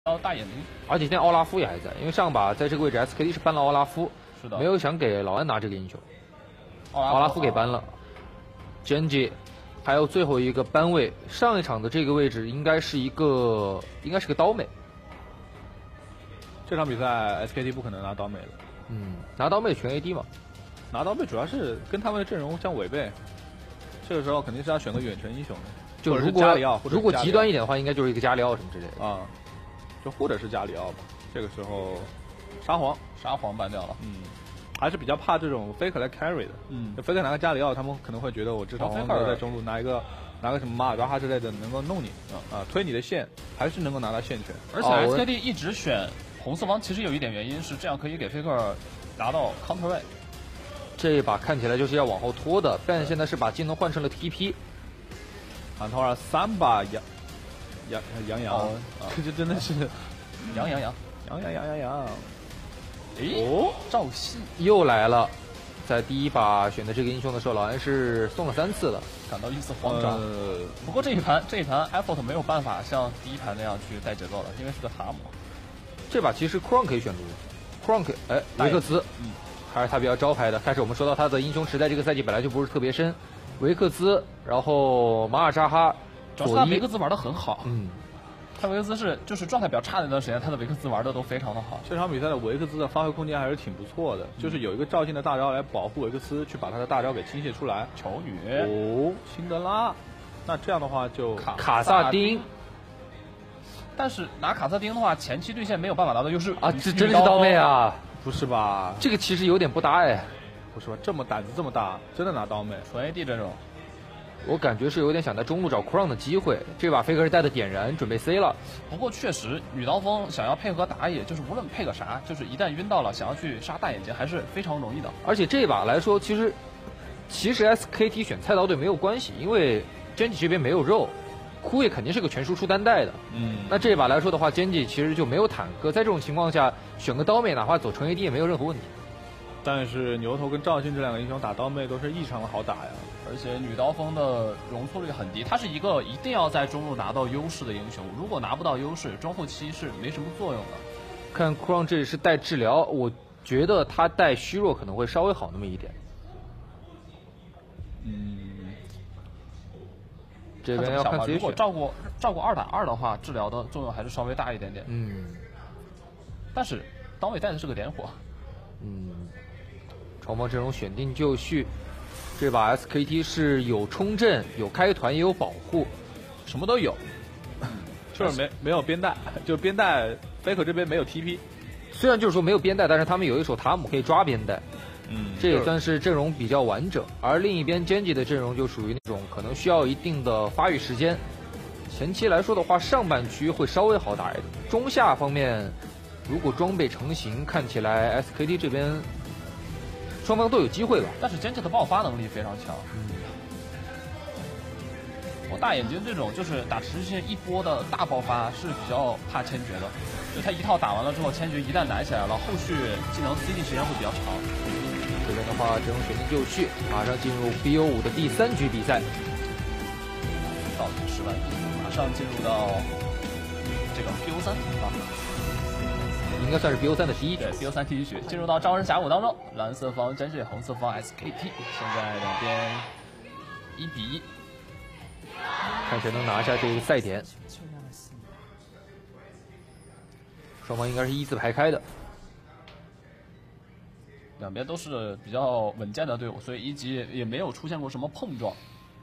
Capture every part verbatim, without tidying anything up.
到大眼睛， 而且现在奥拉夫也还在，因为上把在这个位置 S K T 是搬了奥拉夫， 是的， 没有想给老安拿这个英雄， 奥拉夫奥拉夫给搬了 ，Genji， 还有最后一个班位，上一场的这个位置应该是一个应该是个刀妹， 这场比赛 S K T 不可能拿刀妹了， 嗯，拿刀妹全 A D 嘛， 拿刀妹主要是跟他们的阵容相违背，这个时候肯定是要选个远程英雄的。 就如果如果极端一点的话，应该就是一个加里奥什么之类的啊，就或者是加里奥吧。这个时候，沙皇沙皇搬掉了， 嗯，还是比较怕这种 Faker 来 carry 的， 嗯 ，Faker 拿个加里奥，他们可能会觉得我至少王格在中路拿一个拿个什么马尔扎哈之类的，能够弄你啊啊，推你的线，还是能够拿到线权。 而且 S K T 一直选红色方，其实有一点原因是这样可以给 Faker 拿到 counter 位。 这一把看起来就是要往后拖的，但现在是把技能换成了 T P。 喊头上三把羊羊羊羊， 哦、 这就真的是羊羊羊羊羊羊羊羊。 诶，哦，赵信又来了，在第一把选的这个英雄的时候，老安是送了三次的， 感到一丝慌张。 呃、 不过这一盘这一盘 effort 没有办法像第一盘那样去带节奏了，因为是个塔姆。 这把其实 Kron 可以选路 ，Kron 哎维克兹， 嗯， 还是他比较招牌的。但是我们说到他的英雄池在这个赛季本来就不是特别深。维克兹，然后马尔扎哈， 主要他维克兹玩的很好。 嗯， 他维克兹是就是状态比较差的那段时间，他的维克兹玩的都非常的好。 这场比赛的维克兹的发挥空间还是挺不错的，嗯、就是有一个赵信的大招来保护维克斯，去把他的大招给倾泻出来。 球女哦，辛德拉，那这样的话就卡卡萨丁。 但是拿卡萨丁的话，前期对线没有办法拿到优势啊！这真的是刀妹啊！ 不是吧？ 这个其实有点不搭哎。 不是吧？这么胆子这么大，真的拿刀妹？ 纯 A D 阵容， 我感觉是有点想在中路找 Crown 的机会。这把 Faker 是带的点燃，准备 C 了。 不过确实，女刀锋想要配合打野，就是无论配个啥，就是一旦晕到了，想要去杀大眼睛还是非常容易的。 而且这把来说，其实其实 S K T 选菜刀队没有关系，因为 Genji 这边没有肉，枯叶肯定是个全输出单带的。 嗯， 那这把来说的话 ，Genji 其实就没有坦克，在这种情况下，选个刀妹，哪怕走纯 A D 也没有任何问题。 但是牛头跟赵信这两个英雄打刀妹都是异常的好打呀， 而且女刀锋的容错率很低，她是一个一定要在中路拿到优势的英雄，如果拿不到优势，中后期是没什么作用的。 看 Crown 这里是带治疗，我觉得他带虚弱可能会稍微好那么一点。 嗯， 这边要看自己选。 如果照顾照顾二打二的话，治疗的作用还是稍微大一点点。 嗯， 但是刀妹带的是个点火。 嗯。双方阵容选定就绪，这把 S K T 是有冲阵、有开团也有保护， 什么都有， 就是没没有边带，就边带 Faker 这边没有 T P， 虽然就是说没有边带，但是他们有一手塔姆可以抓边带， 嗯， 这也算是阵容比较完整。而另一边 Genji 的阵容就属于那种可能需要一定的发育时间，前期来说的话，上半区会稍微好打一点，中下方面如果装备成型，看起来 S K T 这边。双方都有机会吧， 但是Genji的爆发能力非常强。嗯，我大眼睛这种就是打持续性一波的大爆发是比较怕千珏的，就他一套打完了之后，千珏一旦奶起来了，后续技能 C D 时间会比较长。 这边的话，阵容选定就绪，马上进入 B O 五的第三局比赛。 到底十万亿，马上进入到这个 B O 三啊。 应该算是 B O 三的第一局。 对 B O 三第一局，进入到招人峡谷当中，蓝色方Genji，红色方 S K T， 现在两边一比一， 看谁能拿下这个赛点。双方应该是一字排开的， 两边都是比较稳健的队伍，所以一局也没有出现过什么碰撞。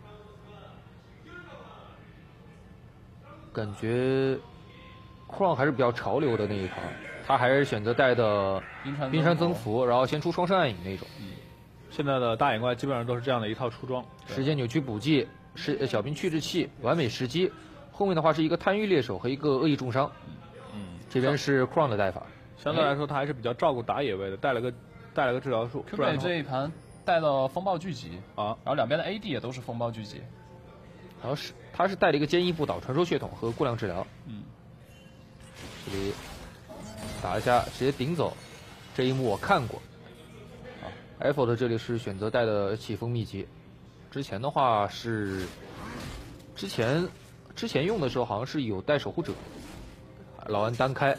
感觉 Crown 还是比较潮流的那一套。他还是选择带的冰山增幅，然后先出双生暗影那种。 嗯，现在的大眼怪基本上都是这样的一套出装。 时间扭曲补剂，是小兵去滞器，完美时机。后面的话是一个贪欲猎手和一个恶意重伤。 嗯， 这边是 Crown 的带法。 相对来说，他还是比较照顾打野位的，带了个带了个治疗术。 Q 贝这一盘带了风暴聚集啊， 然后两边的 A D 也都是风暴聚集。 然后是他是带了一个坚毅不倒传说血统和过量治疗。 嗯， 这里。打一下，直接顶走，这一幕我看过。啊 ，F 的这里是选择带的起风秘籍，之前的话是，之前之前用的时候好像是有带守护者， 老安单开。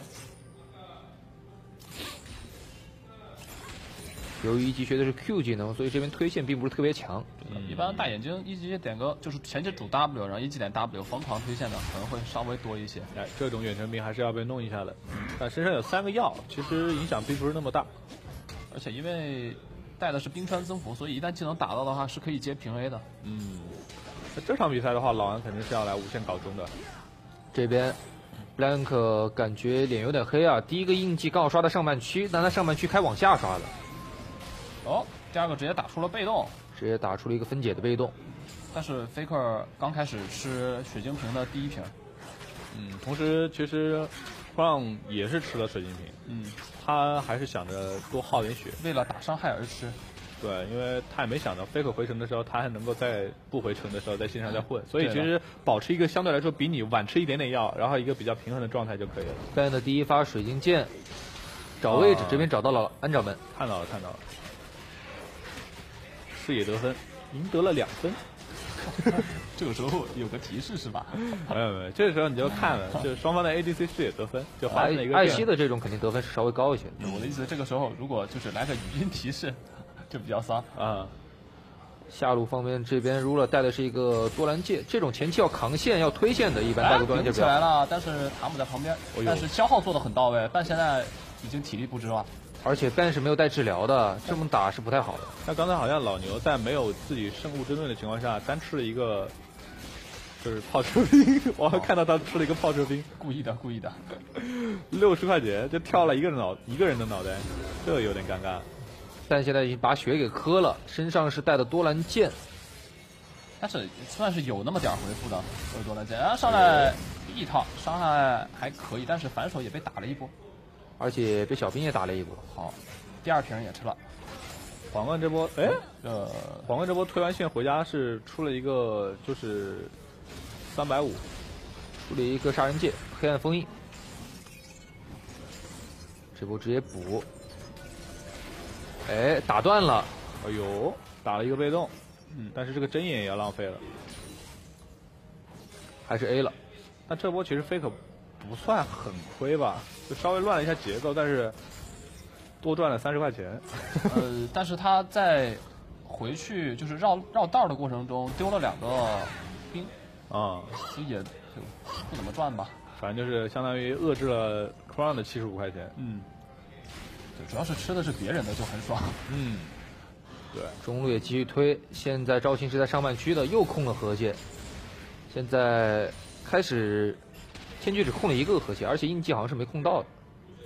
由于一级学的是 Q 技能，所以这边推线并不是特别强。 嗯、一般大眼睛一级点个就是前期主 W， 然后一级点 W 疯狂推线的可能会稍微多一些。 哎，这种远程兵还是要被弄一下的。但身上有三个药，其实影响并不是那么大。 而且因为带的是冰川增幅，所以一旦技能打到的话是可以接平 A 的。 嗯，那这场比赛的话，老安肯定是要来无限搞中的。 这边 Blank 感觉脸有点黑啊，第一个印记刚好刷到上半区，但他上半区开往下刷的。 哦，第二个直接打出了被动， 直接打出了一个分解的被动。 但是 Faker 刚开始吃水晶瓶的第一瓶。 嗯，同时其实 Crown 也是吃了水晶瓶。 嗯， 他还是想着多耗点血， 为了打伤害而吃。 对，因为他也没想到 Faker 回城的时候，他还能够在不回城的时候在线上再混，所以其实保持一个相对来说比你晚吃一点点药，然后一个比较平衡的状态就可以了。 Ben 的第一发水晶剑，找位置，这边找到了安掌门， 看到了看到了，视野得分，赢得了两分。 这个时候有个提示是吧？ 没有没有，这个时候你就看了，就是双方的 A D C 视野得分，就发生了一个艾希的这种肯定得分是稍微高一些。 我的意思，这个时候如果就是来个语音提示，就比较骚啊。 下路方面这边 Rula 带的是一个多兰戒，这种前期要扛线要推线的，一般带个多兰戒起来了，但是塔姆在旁边， 哦、 但是消耗做的很到位，但现在已经体力不支了。 而且 Ben 是没有带治疗的，这么打是不太好的。 那刚才好像老牛在没有自己圣物针盾的情况下，单吃了一个就是炮车兵，我还看到他吃了一个炮车兵， 故意的，故意的， 六十块钱就跳了一个人脑一个人的脑袋，这有点尴尬。 但现在已经把血给磕了，身上是带的多兰剑， 但是算是有那么点回复的，有多兰剑，然后上来一套伤害还可以，但是反手也被打了一波。 而且被小兵也打了一波。 好，第二瓶也吃了。 皇冠这波，哎， 呃， 皇冠这波推完线回家是出了一个就是三百五， 出了一个杀人戒，黑暗封印。这波直接补，哎，打断了。 哎呦，打了一个被动，嗯，但是这个针眼也要浪费了， 还是 A 了。 但这波其实 Faker 不算很亏吧，就稍微乱了一下节奏，但是多赚了三十块钱。 呃，但是他在回去就是绕绕道的过程中丢了两个兵， 啊、 嗯，所以也不怎么赚吧。 反正就是相当于遏制了 Crown 的七十五块钱。 嗯，对，主要是吃的是别人的就很爽。 嗯，对， 中路也继续推，现在赵信是在上半区的，又控了河蟹，现在开始。天爵只控了一个河蟹，而且印记好像是没控到的。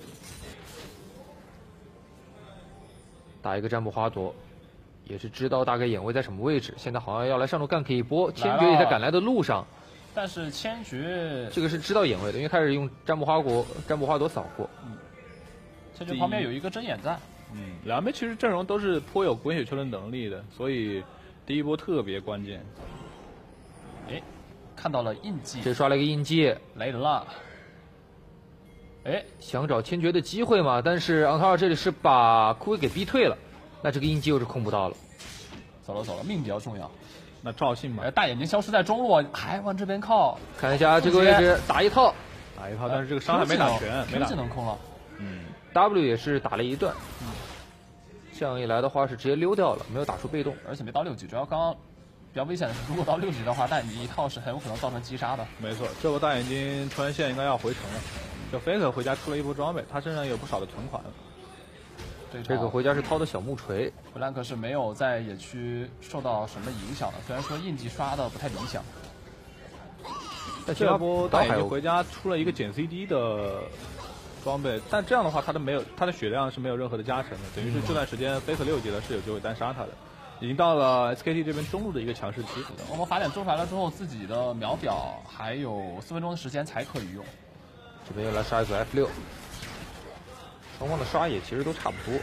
打一个占卜花朵，也是知道大概眼位在什么位置。现在好像要来上路干 K 一波，千珏也在赶来的路上。 但是千珏这个是知道眼位的，因为开始用占卜花果、占卜花朵扫过。 嗯，千珏旁边有一个针眼在。 嗯，两边其实阵容都是颇有滚雪球的能力的，所以第一波特别关键。 哎。看到了印记， 这刷了一个印记， 来人了。哎， 想找千珏的机会嘛，但是昂塔尔这里是把库伊给逼退了，那这个印记又是控不到了。 走了走了，命比较重要。 那赵信嘛， 哎，大眼睛消失在中路，还往这边靠。 看一下这个位置，打一套， 打一套，但是这个伤害没打全，没打技能空了。 嗯 ，W 也是打了一段。嗯，这样一来的话是直接溜掉了，没有打出被动， 而且没到六级，主要刚刚。比较危险的是，如果到六级的话，但你一套是很有可能造成击杀的。 没错，这波大眼睛出完线应该要回城了。就 Faker 回家出了一波装备，他身上有不少的存款。 这这个回家是掏的小木锤。 布兰克是没有在野区受到什么影响的，虽然说印记刷的不太理想。 但这波大眼睛回家出了一个减 C D 的装备，但这样的话，他的没有他的血量是没有任何的加成的，等于是这段时间 Faker 六级了是有机会单杀他的。已经到了 S K T 这边中路的一个强势期。 我们法典做出来了之后，自己的秒表还有四分钟的时间才可以用。 这边又来刷一组 F 六，双方的刷野其实都差不多。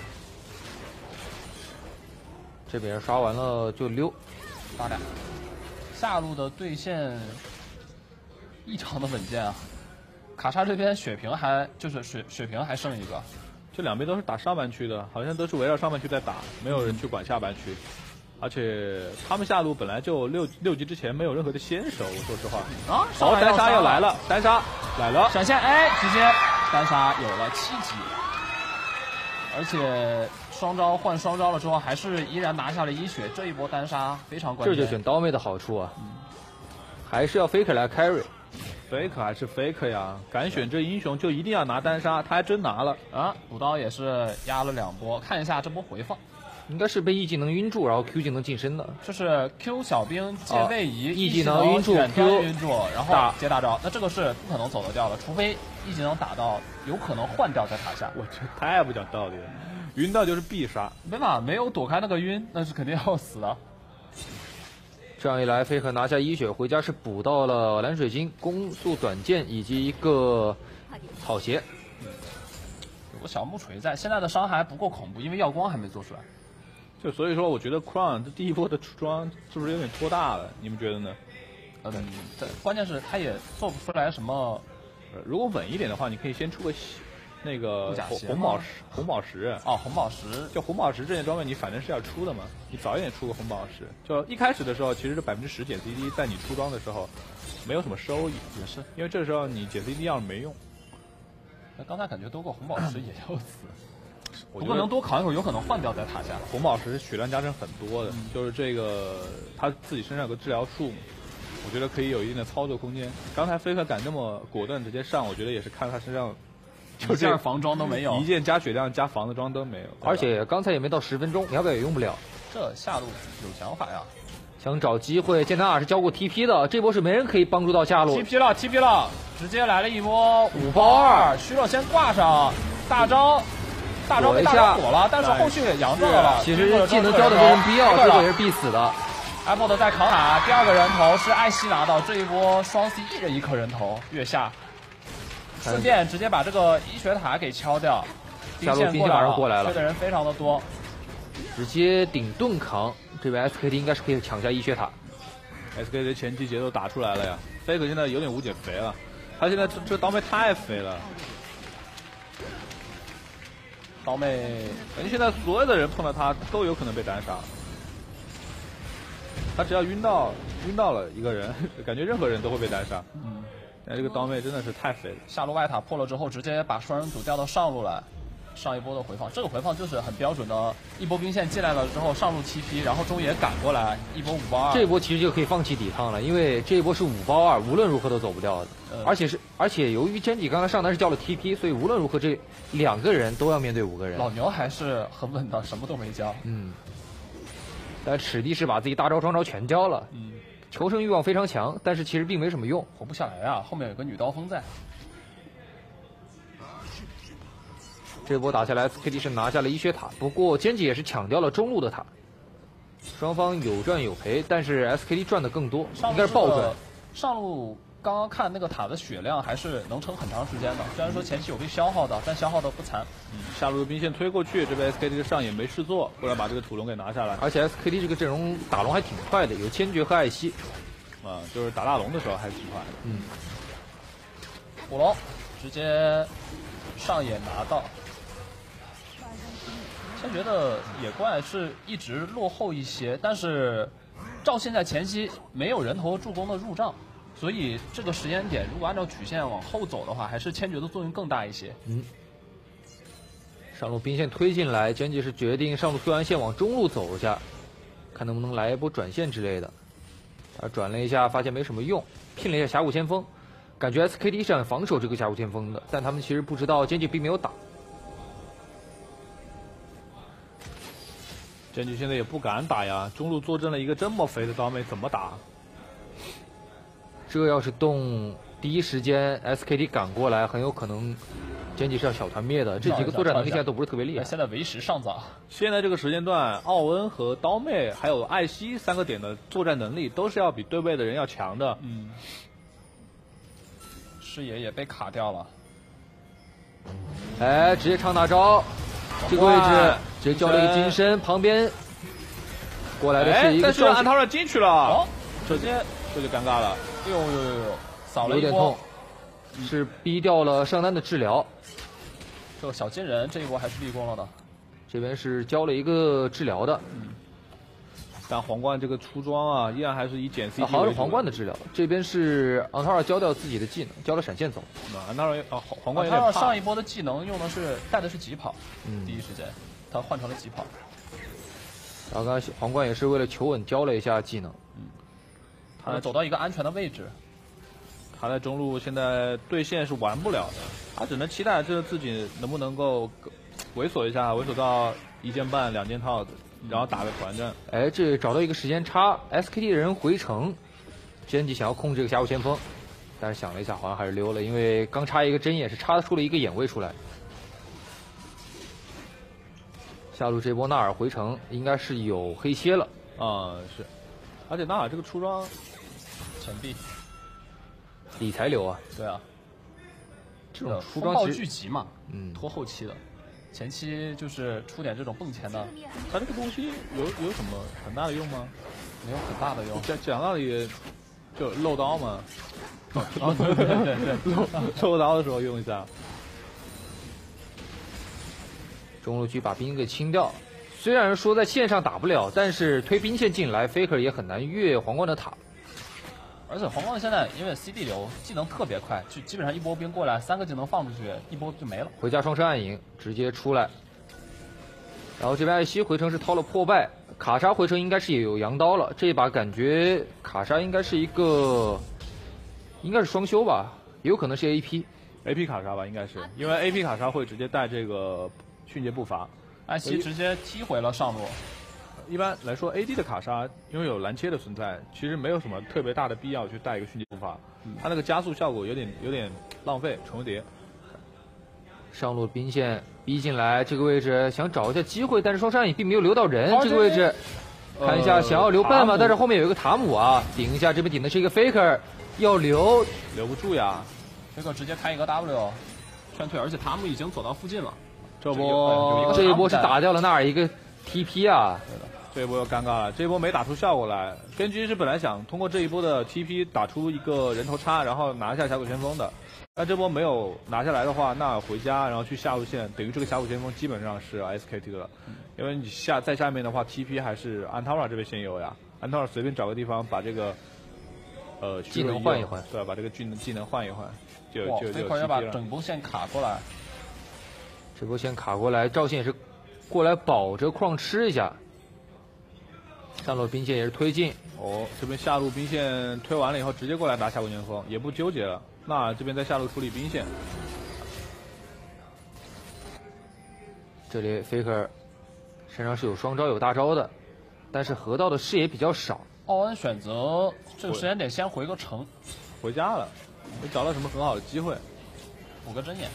这边刷完了就溜， 发展。下路的对线异常的稳健啊！卡莎这边血瓶还就是血血瓶还剩一个。 这两边都是打上半区的，好像都是围绕上半区在打，没有人去管下半区。 而且他们下路本来就六六级之前没有任何的先手，说实话。 啊， 好，单杀要来了，单杀来了， 闪现，哎，直接单杀有了七级，而且双招换双招了之后，还是依然拿下了一血，这一波单杀非常关键。 这就选刀妹的好处啊，嗯、还是要 Faker 来 carry。Faker 还是 Faker 呀，敢选这英雄就一定要拿单杀，他还真拿了啊！补刀也是压了两波，看一下这波回放。 应该是被 E 技能晕住，然后 Q 技能近身的。 这是 Q 小兵借位移、 哦、，E 技能晕住 ，Q 晕住，然后接大招。那这个是不可能走得掉的，除非 E 技能打到，有可能换掉在塔下。 我这太不讲道理了，晕到就是必杀， 没办法，没有躲开那个晕，那是肯定要死的。 这样一来，飞鹤拿下一血，回家是补到了蓝水晶、攻速短剑以及一个草鞋。 有个小木锤在，现在的伤还不够恐怖，因为耀光还没做出来。 就所以说，我觉得 Crown 这第一波的出装是不是有点拖大了？你们觉得呢？ 嗯，对，关键是他也做不出来什么。 如果稳一点的话，你可以先出个那个红红宝石，红宝石哦，红宝石， 就红宝石这件装备，你反正是要出的嘛。你早一点出个红宝石，就一开始的时候，其实这百分之十减 C D， 在你出装的时候没有什么收益， 也是因为这时候你减 C D 要是没用。 那刚才感觉多个红宝石也要死。不过能多扛一会儿，有可能换掉在塔下。 红宝石血量加成很多的，嗯、就是这个他自己身上有个治疗术，我觉得可以有一定的操作空间。刚才飞鹤敢这么果断直接上，我觉得也是看他身上就一件防装都没有， 一件加血量加防的装都没有， 而且刚才也没到十分钟，要不要也用不了。 这下路有想法呀， 想找机会。剑南尔是交过 T P 的，这波是没人可以帮助到下路。 T P 了 ，T P 了，直接来了一波五包二，虚弱先挂上大招。大招被大招火了，但是后续佯撞了。 其实技能交的没人必要，这个也是必死的。 Apple 在扛塔，第二个人头是艾希拿到，这一波双 C 一人一颗人头月下，顺便直接把这个医学塔给敲掉。 下路兵线马上过来了， 追的人非常的多， 直接顶盾扛。这边 S K T 应该是可以抢下医学塔。 S K T 前期节奏打出来了呀 ，Faker 现在有点无减肥了，他现在这这刀妹太肥了。 刀妹， 感觉现在所有的人碰到他都有可能被单杀。他只要晕到晕到了一个人，感觉任何人都会被单杀。嗯，但这个刀妹真的是太肥了。 下路外塔破了之后，直接把双人组调到上路来，上一波的回放。这个回放就是很标准的，一波兵线进来了之后，上路七 P， 然后中野赶过来，一波五包二。 这一波其实就可以放弃抵抗了，因为这一波是五包二，无论如何都走不掉的。呃、而且是而且由于Genji刚才上单是交了 T P， 所以无论如何这两个人都要面对五个人。 老牛还是很稳的，什么都没交。 嗯。但史蒂是把自己大招双招全交了，嗯，求生欲望非常强，但是其实并没什么用， 活不下来啊。后面有个女刀锋在。 这波打下来 ，S K T 是拿下了医学塔，不过Genji也是抢掉了中路的塔。双方有赚有赔，但是 S K T 赚的更多，应该是暴赚。 上路刚刚看那个塔的血量还是能撑很长时间的，虽然说前期有被消耗的，但消耗的不残。 嗯，下路的兵线推过去，这边 S K T 的上野没事做，过来把这个土龙给拿下来。 而且 S K T 这个阵容打龙还挺快的，有千珏和艾希， 啊，就是打大龙的时候还挺快的。 嗯， 火龙直接上野拿到。千珏的野怪是一直落后一些，但是照现在前期没有人头助攻的入账。所以这个时间点，如果按照曲线往后走的话，还是千珏的作用更大一些。 嗯，上路兵线推进来，Genji是决定上路推完线往中路走一下，看能不能来一波转线之类的。啊，转了一下，发现没什么用，拼了一下峡谷先锋，感觉 S K T 是想防守这个峡谷先锋的，但他们其实不知道Genji并没有打。 Genji现在也不敢打呀，中路坐镇了一个这么肥的刀妹，怎么打？ 这要是动第一时间 S K T 赶过来，很有可能Genji是要小团灭的。这几个作战能力现在都不是特别厉害。 现在为时尚早。 现在这个时间段，奥恩和刀妹还有艾希三个点的作战能力都是要比对位的人要强的。 嗯。视野也被卡掉了。 哎，直接唱大招，这个位置直接交了一个金身，旁边过来的是一个。 但是安涛让进去了， 哦，直接这就尴尬了。 呦呦呦呦，扫了一波， 有点痛，是逼掉了上单的治疗。 这个小金人这一波还是立功了的， 这边是交了一个治疗的。 嗯， 但皇冠这个出装啊，依然还是以减 C D 为主。 好像是皇冠的治疗，这边是昂塔尔交掉自己的技能，交了闪现走。 昂塔尔啊，皇冠有点怕。 他上一波的技能用的是带的是疾跑， 嗯， 第一时间他换成了疾跑。 然后刚才皇冠也是为了求稳交了一下技能， 嗯，他走到一个安全的位置。 他在中路现在对线是玩不了的，他只能期待这自己能不能够猥琐一下，猥琐到一件半、两件套，然后打个团战。 哎，这找到一个时间差 ，S K T 的人回城，真吉想要控制这个峡谷先锋，但是想了一下，好像还是溜了，因为刚插一个针眼是插出了一个眼位出来。下路这波纳尔回城应该是有黑切了啊、嗯，是，而且纳尔这个出装钱币。 理财流啊， 对啊， 这种出装其实聚集嘛， 嗯， 拖后期的，前期就是出点这种蹦钱的。 它这个东西有有什么很大的用吗？ 没有很大的用， 讲讲道理就漏刀嘛， 哦对对对对， 漏漏刀的时候用一下。 中路局把兵给清掉，虽然说在线上打不了，但是推兵线进来 ，Faker 也很难越皇冠的塔。 而且皇冠现在因为 C D 流技能特别快，就基本上一波兵过来，三个技能放出去，一波就没了。 回家双生暗影直接出来，然后这边艾希回城是掏了破败，卡莎回城应该是也有羊刀了。这一把感觉卡莎应该是一个，应该是双修吧，也有可能是 A P，A P 卡莎吧，应该是，因为 A P 卡莎会直接带这个迅捷步伐， 艾希直接踢回了上路。 一般来说 ，A D 的卡莎因为有蓝切的存在，其实没有什么特别大的必要去带一个迅捷步伐，嗯、它那个加速效果有点有点浪费重叠。 上路兵线逼进来，这个位置想找一下机会，但是双山影并没有留到人。这个位置看一下，想要留办法，呃、但是后面有一个塔姆啊，顶一下，这边顶的是一个 Faker， 要留留不住呀。 Faker 直接开一个 W 劝退，而且塔姆已经走到附近了。 这波这一波是打掉了纳尔一个 T P 啊。 对的。这一波又尴尬了，这一波没打出效果来。根据是本来想通过这一波的 T P 打出一个人头差，然后拿下峡谷先锋的，但这波没有拿下来的话，那回家然后去下路线，等于这个峡谷先锋基本上是 S K T 的了，因为你下在下面的话 T P 还是安塔尔这边先有呀，安塔尔随便找个地方把这个呃技能换一换， 对，把这个技能技能换一换，就就就这块要把整波线卡过来， 这波线卡过来，赵信也是过来保着矿吃一下。上路兵线也是推进哦，这边下路兵线推完了以后，直接过来打峡谷先锋，也不纠结了。那这边在下路处理兵线， 这里 Faker 身上是有双招有大招的，但是河道的视野比较少。 奥恩选择这个时间点先回个城， 回家了，没找到什么很好的机会， 补个针眼。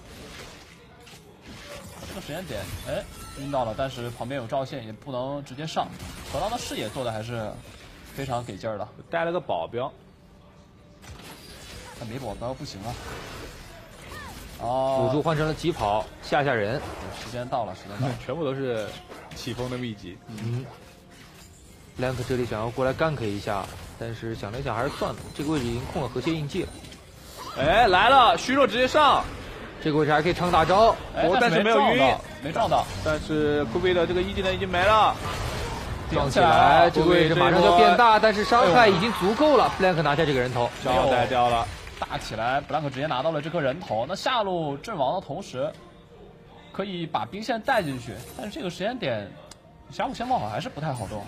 这个时间点，哎，晕到了，但是旁边有赵线，也不能直接上。河道的视野做的还是非常给劲儿的， 带了个保镖， 但没保镖不行啊。哦， 辅助换成了疾跑，吓吓人。 时间到了，时间到了， 全部都是起风的秘籍。 嗯 ，Blank 这里想要过来gank一下，但是想了一想还是算了，这个位置已经控了河蟹印记了。 哎，来了，虚弱直接上。 这个位置还可以唱大招， 哎、 但是没有晕， 没撞到。 但是库比的这个一技能已经没了， 撞起来，这个位置马上就要变大，但是伤害已经足够了。Blank 拿下这个人头， 交代掉了， 大起来 ，Blank 直接拿到了这颗人头。那下路阵亡的同时，可以把兵线带进去，但是这个时间点，峡谷先锋好还是不太好动。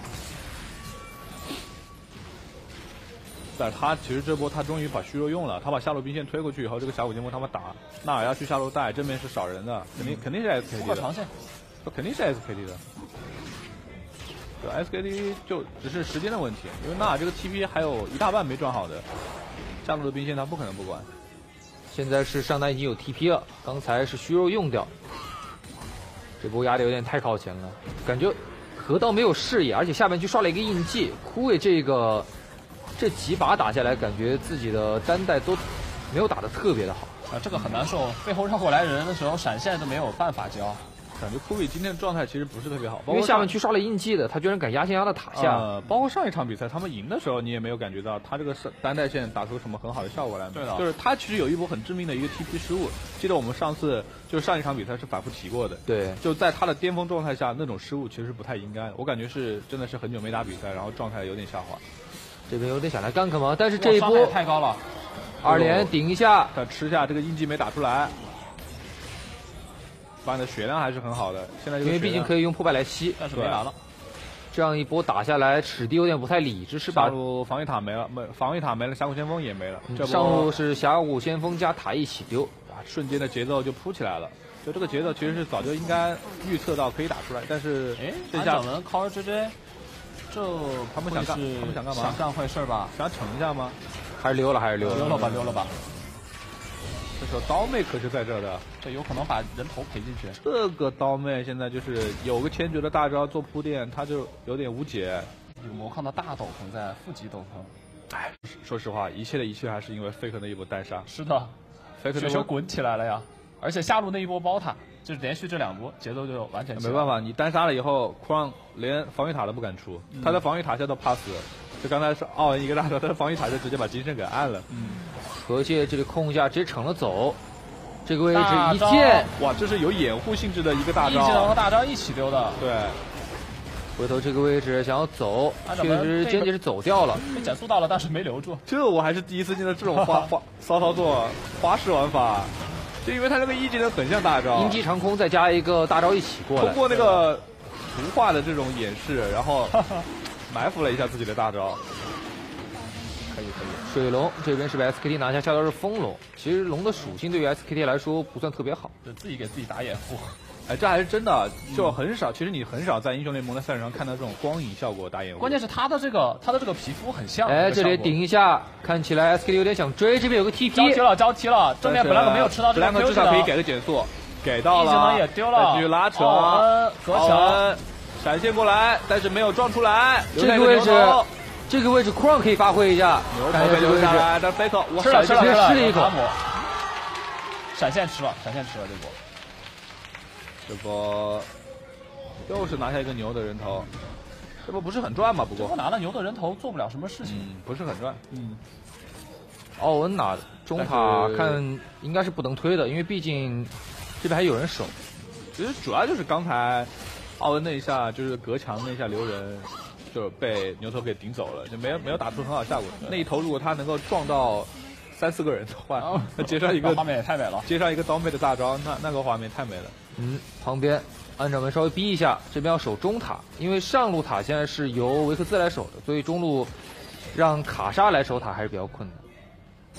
但是他其实这波他终于把虚弱用了，他把下路兵线推过去以后，这个峡谷先锋他们打，纳尔要去下路带，正面是少人的，肯定肯定是 S K T 的， 长线， 肯定是 S K T 的。对 S K T 就只是时间的问题，因为纳尔这个 T P 还有一大半没转好的，下路的兵线他不可能不管。 现在是上单已经有 T P 了，刚才是虚弱用掉，这波压的有点太靠前了，感觉河道没有视野，而且下面去刷了一个印记，枯萎这个。这几把打下来，感觉自己的单带都没有打得特别的好啊，这个很难受。背后绕过来人的时候，闪现都没有办法交。 感觉库比今天的状态其实不是特别好， 因为下半区刷了印记的，他居然敢压线压到塔下。 呃，包括上一场比赛他们赢的时候，你也没有感觉到他这个单带线打出什么很好的效果来。 对的， 就是他其实有一波很致命的一个 T P 失误，记得我们上次就是上一场比赛是反复提过的。 对， 就在他的巅峰状态下，那种失误其实是不太应该的。我感觉是真的是很久没打比赛，然后状态有点下滑。 这边有点想来gank吗？但是这一波太高了， 二连顶一下， 他吃下这个印记没打出来。班的血量还是很好的，现在因为毕竟可以用破败来吸， 但是没来了。 这样一波打下来，史蒂有点不太理智，是吧？ 上路防御塔没了，没防御塔没了，峡谷先锋也没了。 嗯、 这上路是峡谷先锋加塔一起丢， 啊，瞬间的节奏就扑起来了。就这个节奏其实是早就应该预测到可以打出来，但是哎， 这下我们 Core J J， 这他们想干，他们想干嘛？ 想干坏事吧？ 想逞一下吗？ 还是溜了，还是溜了？ 溜了吧，溜了吧。 这时候刀妹可是在这的， 这有可能把人头赔进去。 这个刀妹现在就是有个千珏的大招做铺垫，他就有点无解。 有魔抗的大斗篷在负极斗篷。 哎，说实话，一切的一切还是因为 Faker 的一波单杀。 是的 ，Faker 雪球滚起来了呀！而且下路那一波包塔，就是连续这两波节奏就完全没办法，你单杀了以后，库朗连防御塔都不敢出，嗯、他在防御塔下都怕死。就刚才是奥文一个大招，他的防御塔就直接把金身给按了。 嗯。河蟹这里控一下，直接逞了走，这个位置一剑， 哇，这是有掩护性质的一个大招， 一技能和大招一起丢的。 对， 回头这个位置想要走，确实坚决是走掉了， 被减速到了，但是没留住。 这我还是第一次见到这种花花骚操作、花式玩法，就因为他这个一技能很像大招， 鹰击长空再加一个大招一起过来， 通过那个图画的这种演示，然后埋伏了一下自己的大招。可以可以， 水龙这边是被 S K T 拿下，下刀是风龙。其实龙的属性对于 S K T 来说不算特别好， 就自己给自己打掩护。 哎，这还是真的，就很少。嗯、其实你很少在英雄联盟的赛场上看到这种光影效果打掩护。 关键是他的这个他的这个皮肤很像。 哎，这里顶一下，看起来 S K T 有点想追，这边有个 T P。 交替了，交替了，正面本来没有吃到这个 Q 至少可以给个减速，给到了。 技能也丢了， 继续拉扯， 隔墙闪现过来，但是没有撞出来。 这个位置。这个位置库朗可以发挥一下， 牛头被留下来，但 Faker 我吃了吃了吃了吃了一口， 闪现吃了，闪现吃了这波， 这波又是拿下一个牛的人头，这波不是很赚嘛？不过这波拿了牛的人头做不了什么事情， 嗯，不是很赚。 嗯， 奥文拿的中塔看应该是不能推的，因为毕竟这边还有人守。 其实主要就是刚才奥文那一下就是隔墙那一下留人。就被牛头给顶走了，就没有没有打出很好效果。那一头如果他能够撞到三四个人的话，那接上一个画面也太美了， 接上一个刀妹的大招，那那个画面太美了。 嗯，旁边安掌门稍微逼一下，这边要守中塔，因为上路塔现在是由维克斯来守的，所以中路让卡莎来守塔还是比较困难。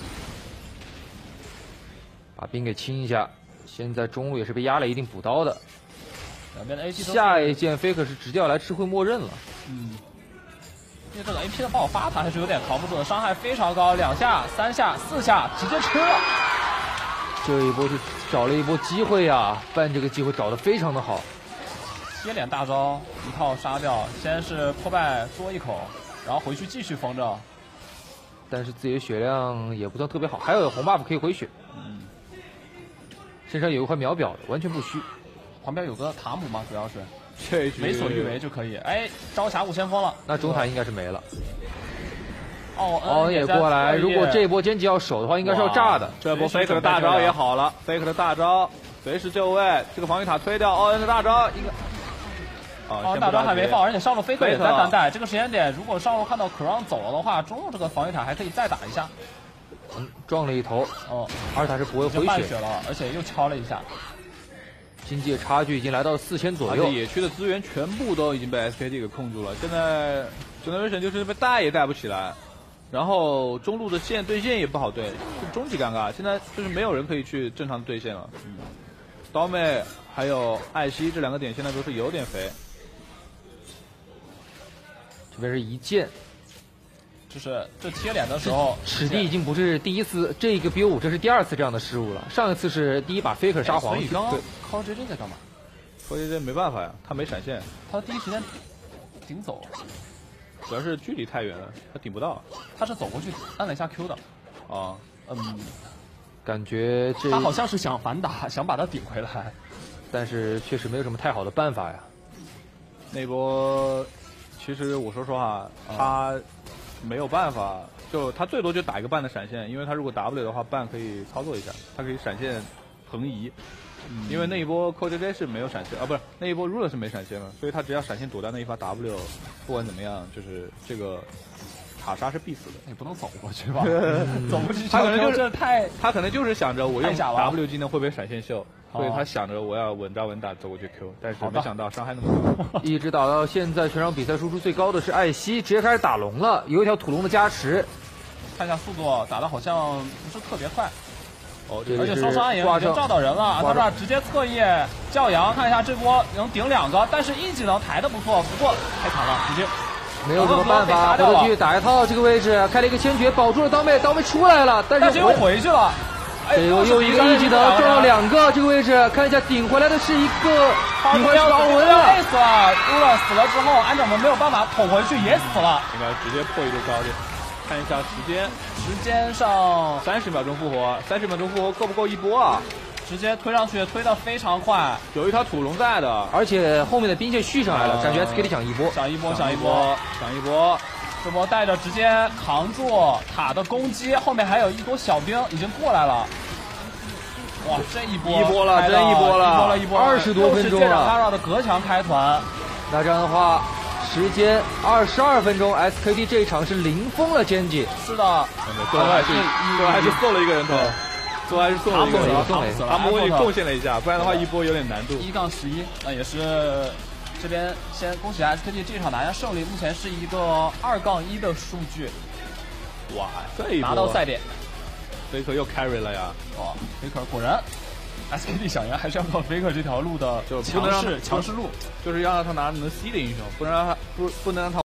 把兵给清一下，现在中路也是被压了一定补刀的。 两边的 A P 下一件 Faker 是直接要来智慧默认了。 嗯，因为这个 A P 的爆发他还是有点扛不住的，伤害非常高，两下、三下、四下直接吃了。 这一波是找了一波机会呀、啊，办这个机会找得非常的好。 接连大招一套杀掉，先是破败嘬一口，然后回去继续封着。 但是自己的血量也不算特别好，还有红 buff 可以回血。 嗯， 身上有一块秒表的，完全不虚。 旁边有个塔姆嘛，主要是这为所欲为就可以。哎，招峡谷先锋了， 那中塔应该是没了。 奥奥恩也过来，如果这一波歼击要守的话，应该是要炸的。 这波 Faker 的大招也好了 ，Faker 的大招随时就位，这个防御塔推掉，奥恩的大招应该。 奥恩大招还没放，而且上路 Faker 也在单带。这个时间点，如果上路看到 Crown 走了的话，中路这个防御塔还可以再打一下。 嗯，撞了一头。 哦， 二塔是不会回血了，而且又敲了一下。 经济差距已经来到四千左右， 而且野区的资源全部都已经被 S K T 给控住了。现在 Generation 就是被带也带不起来，然后中路的线对线也不好对，就终极尴尬。现在就是没有人可以去正常对线了。嗯，刀妹还有艾希这两个点现在都是有点肥。 这边是一剑， 就是这贴脸的时候， 史蒂已经不是第一次这个 build， 这是第二次这样的失误了。上一次是第一把 Faker 杀黄。 所以刚刚 Call J J 在干嘛 ？Call J J 没办法呀，他没闪现， 他第一时间顶走， 主要是距离太远了，他顶不到。 他是走过去按了一下 Q 的。 啊， 嗯， 感觉这他好像是想反打，想把他顶回来。 但是确实没有什么太好的办法呀。 那波，其实我说实话，他没有办法，就他最多就打一个半的闪现，因为他如果 W 的话，半可以操作一下，他可以闪现横移。嗯、因为那一波 Q J J 是没有闪现啊，不是那一波 Ruler 是没闪现的，所以他只要闪现躲掉那一发 W， 不管怎么样，就是这个塔莎是必死的。 你不能走过去吧？走过去， 他可能就是太， 他可能就是想着我用 W 技能会不会闪现秀，所以他想着我要稳扎稳打走过去 Q， 但是没想到伤害那么高。 一直打到现在，全场比赛输出最高的是艾希，直接开始打龙了，有一条土龙的加持。 看一下速度，打的好像不是特别快。 哦， 而且双杀影已经照到人了，他这直接侧翼教阳，看一下这波能顶两个，但是一技能抬的不错，不过太强了，直接没有什么办法，德局打一套这个位置，开了一个千珏，保住了刀妹，刀妹出来了，但是又回去了。 这个又一个一技能撞到两个，这个位置看一下顶回来的是一个顶回来是高文了， 死了，乌了死了之后，安掌门没有办法捅回去，也死了， 应该直接破一个高点。看一下时间， 时间上三十秒钟复活，三十秒钟复活够不够一波啊？ 直接推上去，推得非常快， 有一条土龙在的， 而且后面的兵线续上来了，感觉 S K T 想一波， 想一波，想一波， 想一波， 这波带着直接扛住塔的攻击，后面还有一波小兵已经过来了。哇，这一波一波了，真一波了，一波了，一波了， 二十多分钟了。 阿拉的隔墙开团， 那这样的话。时间二十二分钟 ，S K T 这一场是零封了 Genji。 是的， 最后还是最后还是送了一个人头，最后还是送了一个人头， 他们为贡献了一下，不然的话一波有点难度。 一杠十一，那也是这边先恭喜 S K T 这场拿下胜利，目前是一个二杠一的数据。 哇，这一波拿到赛点 ，Faker 又 carry 了呀！ 哇 ，Faker 果然。S K T 想要还是要靠 Faker 这条路的就不能让强势强势路， 就是要让他拿能 C 的英雄，不能让他不不能让他。